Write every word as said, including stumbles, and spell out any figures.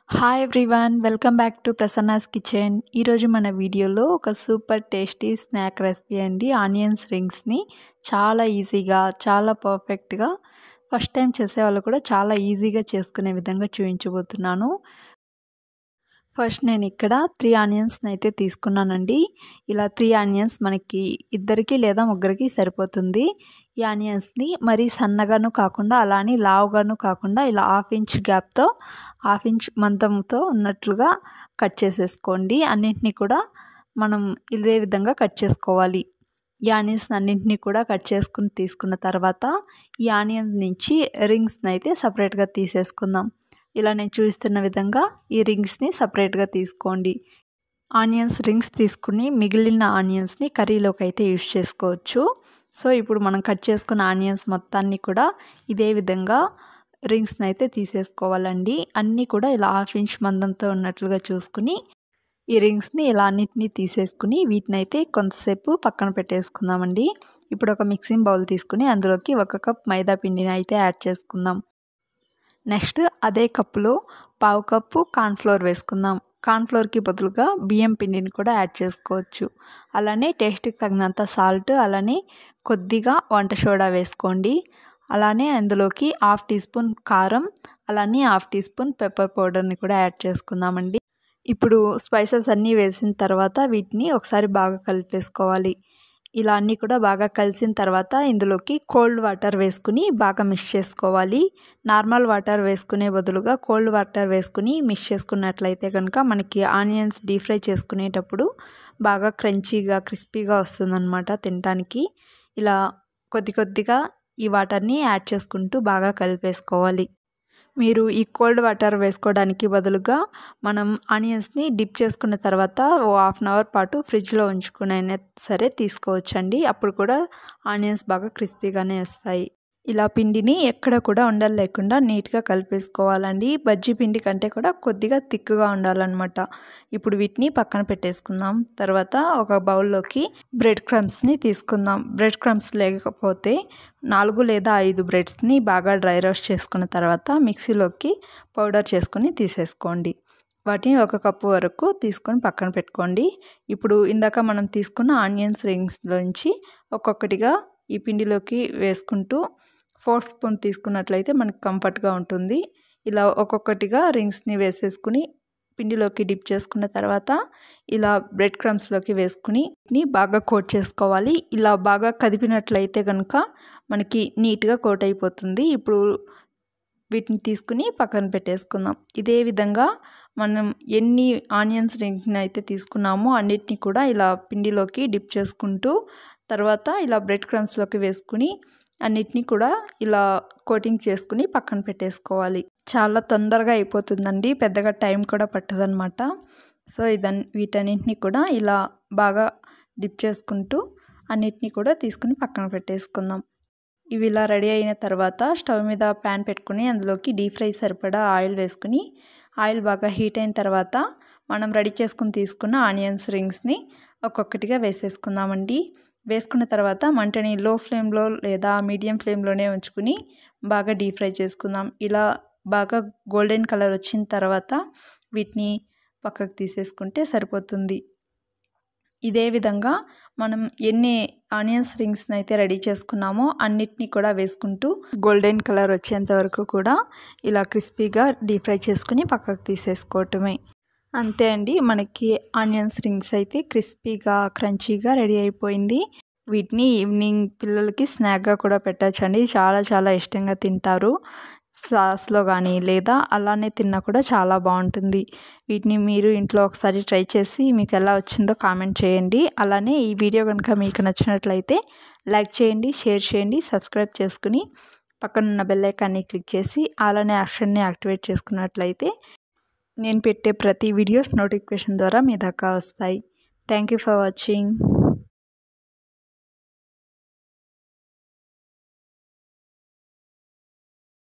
Hi everyone welcome back to Prasanna's kitchen. ఈరోజు మన వీడియోలో ఒక సూపర్ టేస్టీ స్నాక్ రెసిపీ అండి. ఆనియన్స్ రింగ్స్ని చాలా ఈజీగా చాలా పర్ఫెక్ట్గా ఫస్ట్ టైం చేసే వాళ్ళు కూడా చాలా ఈజీగా చేసుకునే విధంగా చూపించబోతున్నాను. ఫస్ట్ నేను ఇక్కడ త్రీ ఆనియన్స్ని అయితే తీసుకున్నానండి. ఇలా త్రీ ఆనియన్స్ మనకి ఇద్దరికి లేదా ముగ్గురికి సరిపోతుంది. ఈ ఆనియన్స్ని మరీ సన్నగాను కాకుండా అలానే లావుగాను కాకుండా ఇలా హాఫ్ ఇంచ్ గ్యాప్తో హాఫ్ ఇంచ్ మందంతో ఉన్నట్లుగా కట్ చేసేసుకోండి. అన్నింటినీ కూడా మనం ఇదే విధంగా కట్ చేసుకోవాలి. ఈ ఆనియన్స్ అన్నింటినీ కూడా కట్ చేసుకుని తీసుకున్న తర్వాత ఈ ఆనియన్స్ నుంచి రింగ్స్ని అయితే సపరేట్గా తీసేసుకుందాం. ఇలా నేను చూపిస్తున్న విధంగా ఈ రింగ్స్ని సపరేట్గా తీసుకోండి. ఆనియన్స్ రింగ్స్ తీసుకుని మిగిలిన ఆనియన్స్ని కర్రీలోకి అయితే యూజ్ చేసుకోవచ్చు. సో ఇప్పుడు మనం కట్ చేసుకున్న ఆనియన్స్ మొత్తాన్ని కూడా ఇదే విధంగా రింగ్స్ని అయితే తీసేసుకోవాలండి. అన్నీ కూడా ఇలా హాఫ్ ఇంచ్ మందంతో ఉన్నట్లుగా చూసుకుని ఈ రింగ్స్ని ఇలా అన్నిటినీ తీసేసుకుని వీటిని అయితే కొంతసేపు పక్కన పెట్టేసుకుందామండి. ఇప్పుడు ఒక మిక్సింగ్ బౌల్ తీసుకుని అందులోకి ఒక కప్ మైదా పిండిని అయితే యాడ్ చేసుకుందాం. నెక్స్ట్ అదే కప్పులో పావు కప్పు కార్న్ఫ్లోర్ వేసుకుందాం. కార్న్ఫ్లోర్కి బదులుగా బియ్యం పిండిని కూడా యాడ్ చేసుకోవచ్చు. అలానే టేస్ట్కి తగినంత సాల్ట్, అలానే కొద్దిగా వంట సోడా వేసుకోండి. అలానే అందులోకి హాఫ్ టీ స్పూన్ కారం, అలానే హాఫ్ టీ స్పూన్ పెప్పర్ పౌడర్ని కూడా యాడ్ చేసుకుందామండి. ఇప్పుడు స్పైసెస్ అన్నీ వేసిన తర్వాత వీటిని ఒకసారి బాగా కలిపేసుకోవాలి. ఇలా అన్నీ కూడా బాగా కలిసిన తర్వాత ఇందులోకి కోల్డ్ వాటర్ వేసుకుని బాగా మిక్స్ చేసుకోవాలి. నార్మల్ వాటర్ వేసుకునే బదులుగా కోల్డ్ వాటర్ వేసుకుని మిక్స్ చేసుకున్నట్లయితే కనుక మనకి ఆనియన్స్ డీప్ ఫ్రై చేసుకునేటప్పుడు బాగా క్రంచీగా క్రిస్పీగా వస్తుందన్నమాట తినడానికి. ఇలా కొద్ది కొద్దిగా ఈ వాటర్ని యాడ్ చేసుకుంటూ బాగా కలిపేసుకోవాలి. మీరు ఈ కోల్డ్ వాటర్ వేసుకోవడానికి బదులుగా మనం ఆనియన్స్ని డిప్ చేసుకున్న తర్వాత ఓ హాఫ్ అన్ అవర్ పాటు ఫ్రిడ్జ్లో ఉంచుకునైనా సరే తీసుకోవచ్చండి. అప్పుడు కూడా ఆనియన్స్ బాగా క్రిస్పీగానే వస్తాయి. ఇలా పిండిని ఎక్కడ కూడా ఉండలు లేకుండా నీట్గా కలిపేసుకోవాలండి. బజ్జీ పిండి కంటే కూడా కొద్దిగా థిక్గా ఉండాలన్నమాట. ఇప్పుడు వీటిని పక్కన పెట్టేసుకుందాం. తర్వాత ఒక బౌల్లోకి బ్రెడ్ క్రమ్స్ని తీసుకుందాం. బ్రెడ్ క్రమ్స్ లేకపోతే నాలుగు లేదా ఐదు బ్రెడ్స్ని బాగా డ్రై రోస్ట్ చేసుకున్న తర్వాత మిక్సీలోకి పౌడర్ చేసుకొని తీసేసుకోండి. వాటిని ఒక కప్పు వరకు తీసుకొని పక్కన పెట్టుకోండి. ఇప్పుడు ఇందాక మనం తీసుకున్న ఆనియన్స్ రింగ్స్లోంచి ఒక్కొక్కటిగా ఈ పిండిలోకి వేసుకుంటూ ఫోర్ స్పూన్ తీసుకున్నట్లయితే మనకు కంఫర్ట్గా ఉంటుంది. ఇలా ఒక్కొక్కటిగా రింగ్స్ని వేసేసుకుని పిండిలోకి డిప్ చేసుకున్న తర్వాత ఇలా బ్రెడ్ క్రమ్స్లోకి వేసుకుని బాగా కోట్ చేసుకోవాలి. ఇలా బాగా కదిపినట్లయితే కనుక మనకి నీట్గా కోట్ అయిపోతుంది. ఇప్పుడు వీటిని తీసుకుని పక్కన పెట్టేసుకుందాం. ఇదే విధంగా మనం ఎన్ని ఆనియన్స్ రింగ్స్ని అయితే తీసుకున్నామో అన్నిటినీ కూడా ఇలా పిండిలోకి డిప్ చేసుకుంటూ తర్వాత ఇలా బ్రెడ్ క్రమ్స్లోకి వేసుకుని అన్నిటినీ కూడా ఇలా కోటింగ్ చేసుకుని పక్కన పెట్టేసుకోవాలి. చాలా తొందరగా అయిపోతుందండి, పెద్దగా టైం కూడా పట్టదనమాట. సో ఇదన్ వీటన్నిటిని కూడా ఇలా బాగా డిప్ చేసుకుంటూ అన్నిటినీ కూడా తీసుకుని పక్కన పెట్టేసుకుందాం. ఇవి ఇలా రెడీ అయిన తర్వాత స్టవ్ మీద ప్యాన్ పెట్టుకుని అందులోకి డీప్ ఫ్రై సరిపడా ఆయిల్ వేసుకుని ఆయిల్ బాగా హీట్ అయిన తర్వాత మనం రెడీ చేసుకుని తీసుకున్న ఆనియన్స్ రింగ్స్ని ఒక్కొక్కటిగా వేసేసుకుందామండి. వేసుకున్న తర్వాత మంటని లో ఫ్లేమ్లో లేదా మీడియం ఫ్లేమ్లోనే ఉంచుకుని బాగా డీప్ ఫ్రై చేసుకుందాం. ఇలా బాగా గోల్డెన్ కలర్ వచ్చిన తర్వాత వీటిని పక్కకు తీసేసుకుంటే సరిపోతుంది. ఇదే విధంగా మనం ఎన్ని ఆనియన్స్ రింగ్స్ని అయితే రెడీ చేసుకున్నామో అన్నిటినీ కూడా వేసుకుంటూ గోల్డెన్ కలర్ వచ్చేంత వరకు కూడా ఇలా క్రిస్పీగా డీప్ ఫ్రై చేసుకుని పక్కకు తీసేసుకోవటమే. అంతే అండి, మనకి ఆనియన్స్ రింగ్స్ అయితే క్రిస్పీగా క్రంచీగా రెడీ అయిపోయింది. వీటిని ఈవినింగ్ పిల్లలకి స్నాక్గా కూడా పెట్టచ్చండి. చాలా చాలా ఇష్టంగా తింటారు. సాస్లో కానీ లేదా అలానే తిన్నా కూడా చాలా బాగుంటుంది. వీటిని మీరు ఇంట్లో ఒకసారి ట్రై చేసి మీకు ఎలా వచ్చిందో కామెంట్ చేయండి. అలానే ఈ వీడియో కనుక మీకు నచ్చినట్లయితే లైక్ చేయండి, షేర్ చేయండి, సబ్స్క్రైబ్ చేసుకుని పక్కనున్న బెల్ ఐకాన్ని క్లిక్ చేసి అలానే ఆప్షన్ని యాక్టివేట్ చేసుకున్నట్లయితే నేను పెట్టే ప్రతి వీడియోస్ నోటిఫికేషన్ ద్వారా మీ దాకా వస్తాయి. Thank you for watching.